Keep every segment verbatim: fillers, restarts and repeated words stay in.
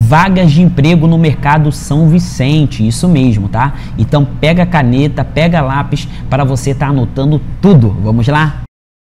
vagas de emprego no mercado São Vicente, isso mesmo, tá? Então pega a caneta, pega lápis para você estar anotando tudo. Vamos lá?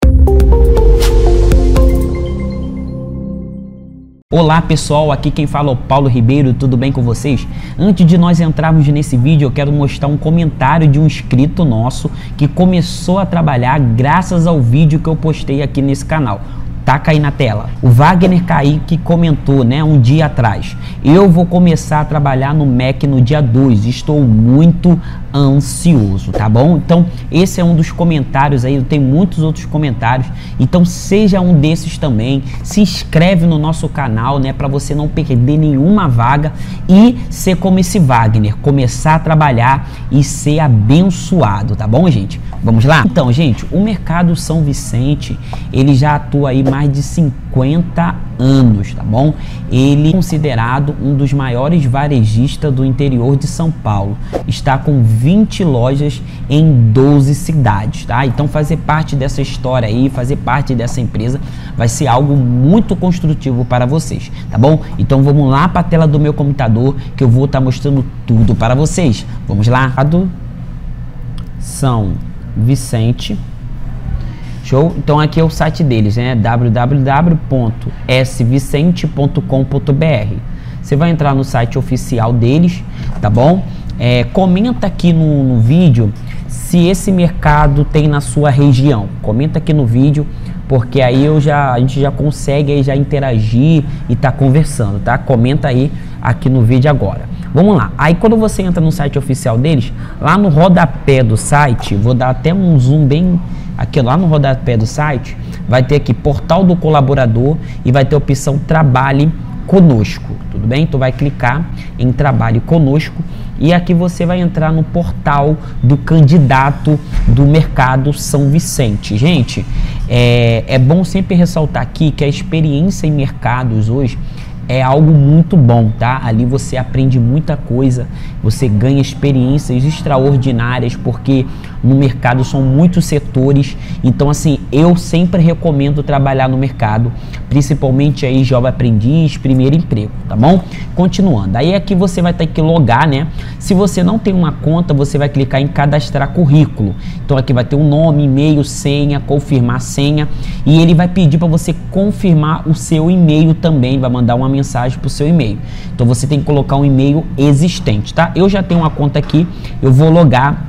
Olá pessoal, aqui quem fala é o Paulo Ribeiro, tudo bem com vocês? Antes de nós entrarmos nesse vídeo, eu quero mostrar um comentário de um inscrito nosso que começou a trabalhar graças ao vídeo que eu postei aqui nesse canal. Taca aí na tela. O Wagner Kaique comentou, né, um dia atrás: eu vou começar a trabalhar no M E C no dia dois, estou muito ansioso, tá bom? Então esse é um dos comentários aí, tem muitos outros comentários, então seja um desses também. Se inscreve no nosso canal, né, para você não perder nenhuma vaga e ser como esse Wagner, começar a trabalhar e ser abençoado, tá bom, gente? Vamos lá? Então, gente, o mercado São Vicente, ele já atua aí mais de cinquenta anos, tá bom? Ele é considerado um dos maiores varejistas do interior de São Paulo. Está com vinte lojas em doze cidades, tá? Então fazer parte dessa história aí, fazer parte dessa empresa vai ser algo muito construtivo para vocês, tá bom? Então vamos lá para a tela do meu computador que eu vou estar mostrando tudo para vocês. Vamos lá? São Vicente. Show? Então aqui é o site deles, né? w w w ponto s vicente ponto com ponto b r. Você vai entrar no site oficial deles, tá bom? É, comenta aqui no, no vídeo se esse mercado tem na sua região. Comenta aqui no vídeo, porque aí eu já, a gente já consegue aí já interagir e tá conversando, tá? Comenta aí aqui no vídeo agora. Vamos lá. Aí quando você entra no site oficial deles, lá no rodapé do site, vou dar até um zoom bem aqui, lá no rodapé do site, vai ter aqui portal do colaborador e vai ter a opção trabalhe conosco, tudo bem? Tu vai clicar em trabalhe conosco e aqui você vai entrar no portal do candidato do mercado São Vicente. Gente, é, é bom sempre ressaltar aqui que a experiência em mercados hoje é algo muito bom, tá? Ali você aprende muita coisa, você ganha experiências extraordinárias, porque no mercado são muitos setores. Então assim, eu sempre recomendo trabalhar no mercado, principalmente aí jovem aprendiz, primeiro emprego, tá bom? Continuando, aí aqui você vai ter que logar, né? Se você não tem uma conta, você vai clicar em cadastrar currículo. Então aqui vai ter um nome, e-mail, senha, confirmar senha, e ele vai pedir para você confirmar o seu e-mail também, vai mandar uma mensagem para o seu e-mail. Então você tem que colocar um e-mail existente, tá? Eu já tenho uma conta aqui, eu vou logar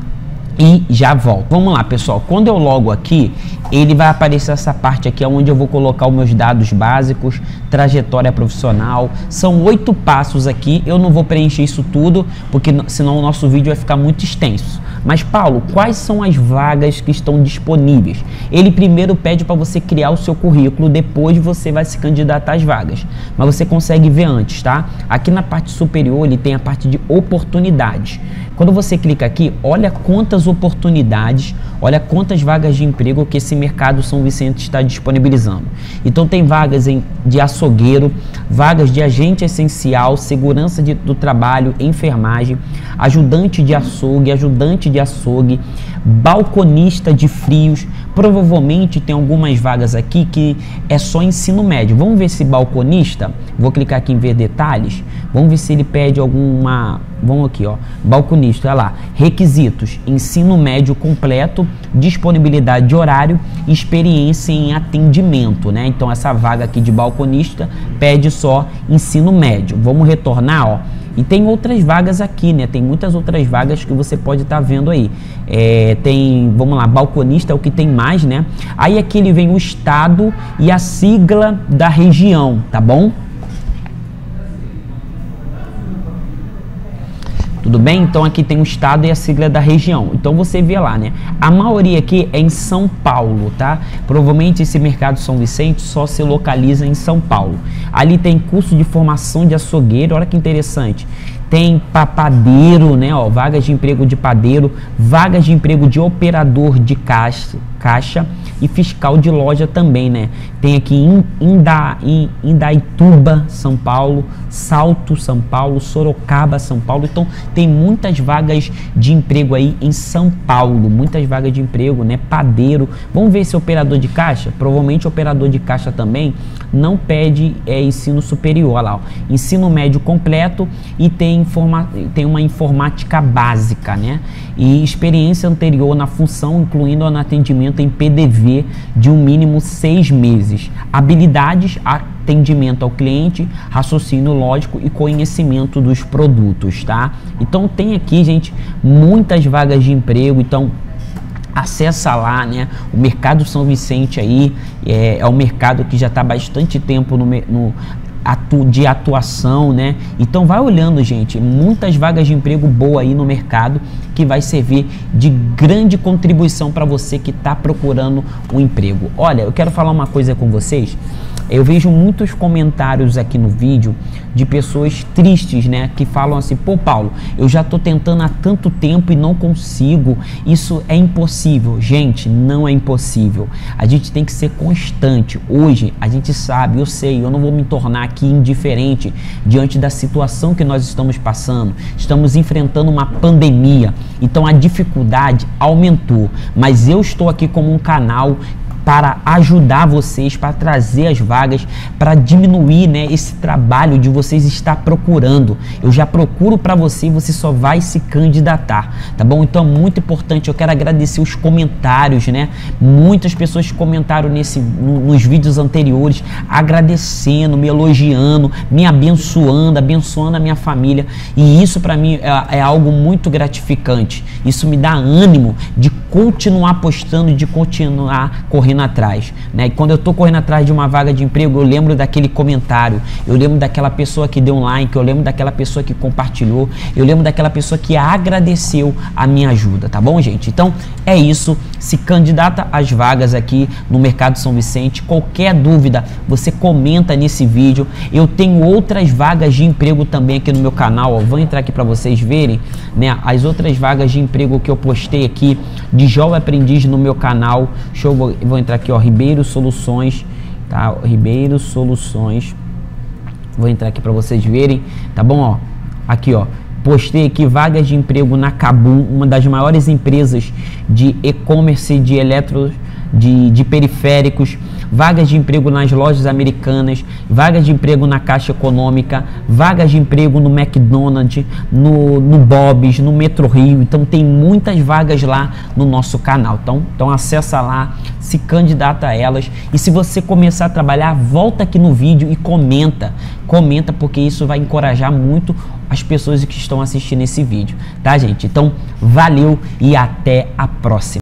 e já volto. Vamos lá, pessoal. Quando eu logo aqui, ele vai aparecer essa parte aqui onde eu vou colocar os meus dados básicos, trajetória profissional. São oito passos aqui. Eu não vou preencher isso tudo, porque senão o nosso vídeo vai ficar muito extenso. Mas, Paulo, quais são as vagas que estão disponíveis? Ele primeiro pede para você criar o seu currículo, depois você vai se candidatar às vagas. Mas você consegue ver antes, tá? Aqui na parte superior ele tem a parte de oportunidades. Quando você clica aqui, olha quantas oportunidades, olha quantas vagas de emprego que esse mercado São Vicente está disponibilizando. Então tem vagas em, de açougueiro, vagas de agente essencial, segurança de, do trabalho, enfermagem, ajudante de açougue, ajudante de açougue, balconista de frios. Provavelmente tem algumas vagas aqui que é só ensino médio. Vamos ver se balconista, vou clicar aqui em ver detalhes, vamos ver se ele pede alguma, vamos aqui ó, balconista, olha lá, requisitos, ensino médio completo, disponibilidade de horário, experiência em atendimento, né? Então essa vaga aqui de balconista pede só ensino médio. Vamos retornar, ó. E tem outras vagas aqui, né? Tem muitas outras vagas que você pode estar tá vendo aí. É, tem, vamos lá, balconista é o que tem mais, né? Aí aqui ele vem o estado e a sigla da região, tá bom? Tudo bem? Então aqui tem o estado e a sigla da região. Então você vê lá, né? A maioria aqui é em São Paulo, tá? Provavelmente esse mercado São Vicente só se localiza em São Paulo. Ali tem curso de formação de açougueiro, olha que interessante. Tem padeiro, né? Ó, vagas de emprego de padeiro, vagas de emprego de operador de caixa, caixa e fiscal de loja também, né? Tem aqui em Inda, em Indaituba, São Paulo, Salto, São Paulo, Sorocaba, São Paulo. Então tem muitas vagas de emprego aí em São Paulo, muitas vagas de emprego, né? Padeiro. Vamos ver esse operador de caixa? Provavelmente operador de caixa também não pede é, ensino superior, olha lá, ó. Ensino médio completo e tem, informa tem uma informática básica, né? E experiência anterior na função, incluindo no atendimento em P D V de um mínimo seis meses. Habilidades, atendimento ao cliente, raciocínio lógico e conhecimento dos produtos, tá? Então tem aqui, gente, muitas vagas de emprego, então acessa lá, né? O Mercado São Vicente aí é, é um mercado que já está há bastante tempo no, no atu, de atuação, né? Então vai olhando, gente, muitas vagas de emprego boa aí no mercado que vai servir de grande contribuição para você que está procurando um emprego. Olha, eu quero falar uma coisa com vocês. Eu vejo muitos comentários aqui no vídeo de pessoas tristes, né? Que falam assim, pô, Paulo, eu já tô tentando há tanto tempo e não consigo, isso é impossível. Gente, não é impossível. A gente tem que ser constante. Hoje, a gente sabe, eu sei, eu não vou me tornar aqui indiferente diante da situação que nós estamos passando. Estamos enfrentando uma pandemia, então a dificuldade aumentou, mas eu estou aqui como um canal para ajudar vocês, para trazer as vagas, para diminuir, né, esse trabalho de vocês estar procurando. Eu já procuro para você e você só vai se candidatar, tá bom? Então é muito importante, eu quero agradecer os comentários, né? Muitas pessoas comentaram nesse, no, nos vídeos anteriores, agradecendo, me elogiando, me abençoando, abençoando a minha família, e isso para mim é, é algo muito gratificante. Isso me dá ânimo de continuar postando, de continuar correndo atrás, né? E quando eu tô correndo atrás de uma vaga de emprego, eu lembro daquele comentário, eu lembro daquela pessoa que deu um like, eu lembro daquela pessoa que compartilhou, eu lembro daquela pessoa que agradeceu a minha ajuda, tá bom, gente? Então é isso, se candidata às vagas aqui no Mercado São Vicente. Qualquer dúvida, você comenta nesse vídeo. Eu tenho outras vagas de emprego também aqui no meu canal, ó. Vou entrar aqui para vocês verem, né, as outras vagas de emprego que eu postei aqui de jovem aprendiz no meu canal. Show, vou, vou entrar aqui, ó, Ribeiro Soluções, tá? Ribeiro Soluções. Vou entrar aqui para vocês verem, tá bom, ó? Aqui, ó, postei aqui vagas de emprego na Kabum, uma das maiores empresas de e-commerce de eletro de, de periféricos, vagas de emprego nas lojas americanas, vagas de emprego na Caixa Econômica, vagas de emprego no McDonald's, no, no Bob's, no Metro Rio. Então tem muitas vagas lá no nosso canal. Então, então acessa lá, se candidata a elas. E se você começar a trabalhar, volta aqui no vídeo e comenta. Comenta, porque isso vai encorajar muito as pessoas que estão assistindo esse vídeo, tá, gente? Então, valeu e até a próxima.